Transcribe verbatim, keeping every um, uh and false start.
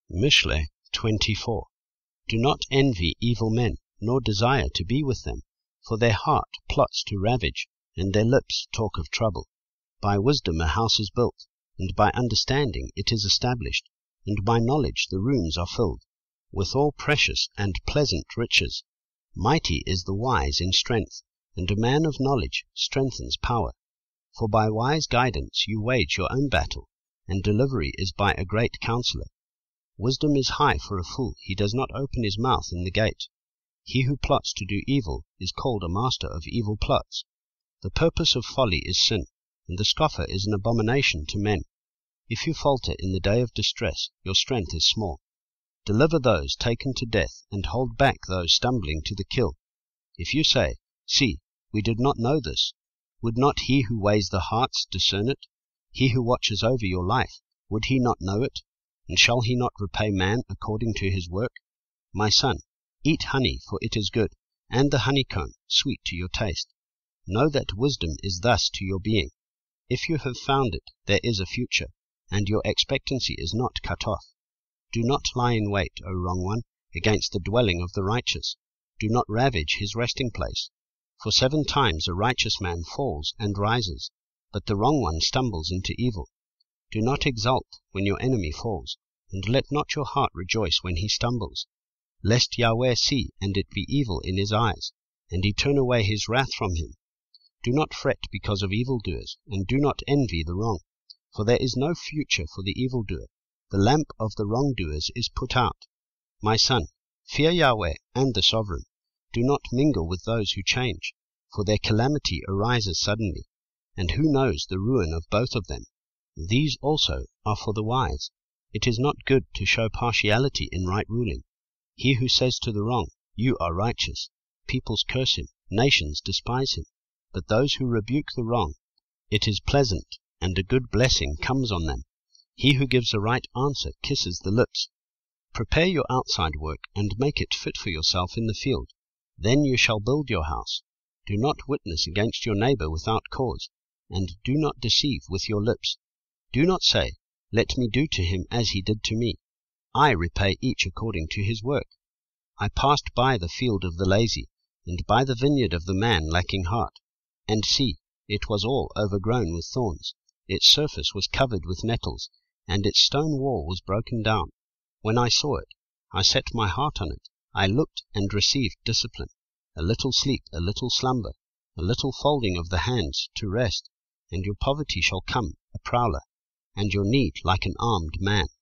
Mishle twenty-four. Do not envy evil men, nor desire to be with them, for their heart plots to ravage, and their lips talk of trouble. By wisdom a house is built, and by understanding it is established, and by knowledge the rooms are filled, with all precious and pleasant riches. Mighty is the wise in strength, and a man of knowledge strengthens power. For by wise guidance you wage your own battle, and delivery is by a great counselor. Wisdom is high for a fool, he does not open his mouth in the gate. He who plots to do evil is called a master of evil plots. The purpose of folly is sin, and the scoffer is an abomination to men. If you falter in the day of distress, your strength is small. Deliver those taken to death, and hold back those stumbling to the kill. If you say, See, we did not know this, would not he who weighs the hearts discern it? He who watches over your life, would he not know it? And shall he not repay man according to his work? My son, eat honey, for it is good, and the honeycomb sweet to your taste. Know that wisdom is thus to your being. If you have found it, there is a future, and your expectancy is not cut off. Do not lie in wait, O wrong one, against the dwelling of the righteous. Do not ravage his resting place. For seven times a righteous man falls and rises, but the wrong one stumbles into evil. Do not exult when your enemy falls, and let not your heart rejoice when he stumbles, lest Yahweh see, and it be evil in his eyes, and he turn away his wrath from him. Do not fret because of evildoers, and do not envy the wrong, for there is no future for the evildoer. The lamp of the wrongdoers is put out. My son, fear Yahweh and the sovereign. Do not mingle with those who change, for their calamity arises suddenly, and who knows the ruin of both of them? These also are for the wise. It is not good to show partiality in right ruling. He who says to the wrong, You are righteous, peoples curse him, nations despise him. But those who rebuke the wrong, it is pleasant, and a good blessing comes on them. He who gives a right answer kisses the lips. Prepare your outside work, and make it fit for yourself in the field. Then you shall build your house. Do not witness against your neighbor without cause, and do not deceive with your lips. Do not say, Let me do to him as he did to me. I repay each according to his work. I passed by the field of the lazy, and by the vineyard of the man lacking heart. And see, it was all overgrown with thorns. Its surface was covered with nettles, and its stone wall was broken down. When I saw it, I set my heart on it. I looked and received discipline. A little sleep, a little slumber, a little folding of the hands to rest, and your poverty shall come, a prowler, and your need like an armed man.